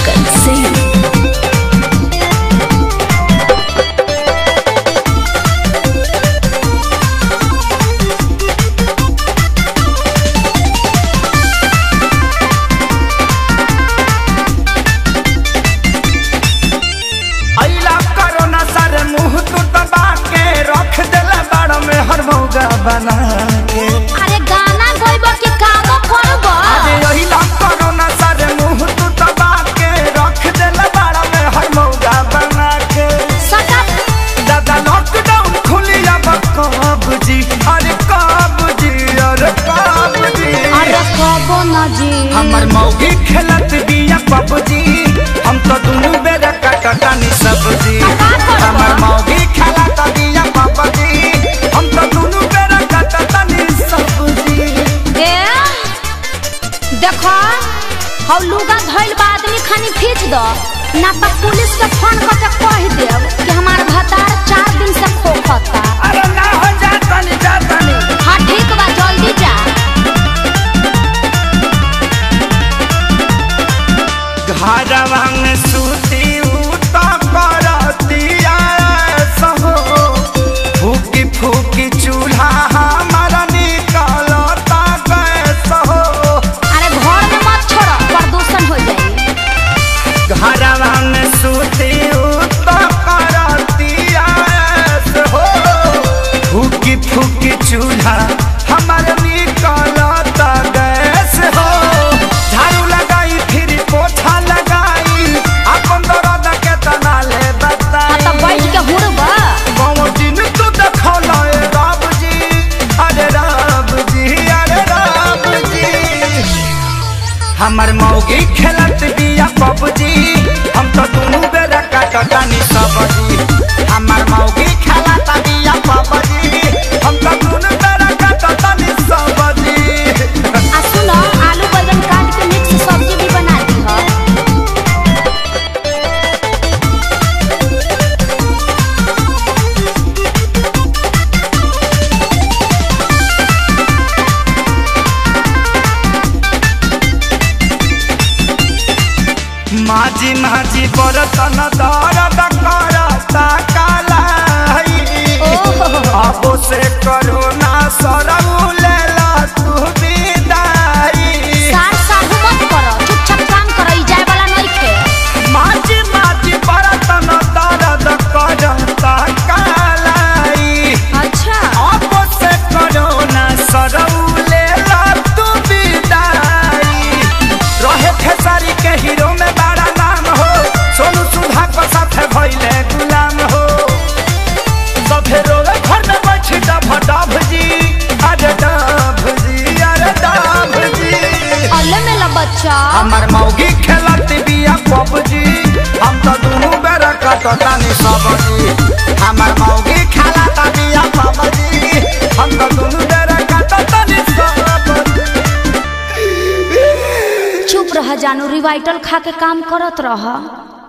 शंकर सिंह। बना के अरे गाना गइबो कि कामो करबो? अरे यही ला कोरोना सारे मुंह तू दबा के रख देला बाड़ा में हर मौगा बना के। सटा दादा लॉकडाउन खुली अब कब जी? अरे कब जी? अरे कब जी? अरे कबो न जी। हमर मौगी खेलत बिया पबजी, हम तो दुनु बेरा कटटानी सब्जी। हमर मौगी खेलत बिया पबजी, हम तो दुनु देखो हौ लुगा धइल बा आदमी खानी खींच दो ना तो पुलिस के फोन करके कह देब कि हमार भतार 4 दिन से खोखता। अरे ना हो जातनी हाँ ठीक बा जल्दी जा। घरवा में सूती उता करतिया सहो, फूकी फूकी चूल्हा हमारा निकलता गैस हो। अरे घर में मत छोड़ो प्रदूषण हो जाई। घरवा में सूती उता करतिया सहो, फूकी फूकी चूल्हा हमारा निकलता गैस हो। झाड़ू लगाई फिर पोछा लगाई, अपन दर्द के तना ले बता। तो बैठ के हुड़बा कौन दिन तू देखला ए राम जी? अरे राम जी, अरे राम जी। हमर मौगी खेलत बिया पबजी, हम तो दुनु बेरा काटतानी सब्जी। हमर मौगी खेलत बिया पबजी, हम तो दुनु बेरा काटतानी सब्जी। आ सुनो आलू बैंगन काट के मिक्स सब्जी भी बना दी हो। माझी माझी बरतन दर्द करता कालाई, अब से करोना सरऊ लेला तू विदाई। सार साहू मत करो, चुपचाप काम करो, ई जाए वाला नहीं खे। माझी माझी बरतन दर्द करता कालाई, अच्छा अब से करोना सरऊ लेला तू विदाई। रहे खेसारी के हीरो में बड़ा नाम हो, सोनू सुधा को साथे भइले गुलाम हो। सभे रोवे घर में बैठी डभ जी, अरे डभ जी, अरे डभ जी। अल्ले मेला बच्चा हमर मौगी खेलत बिया पबजी, हम तो दुनु बेरा कटतानी सब्जी। हमर मौगी खेलत बिया पबजी, हम तो दुनु बेरा कटतानी सब्जी। चुप रह जानू, रिवाइटल खा के काम करत रह।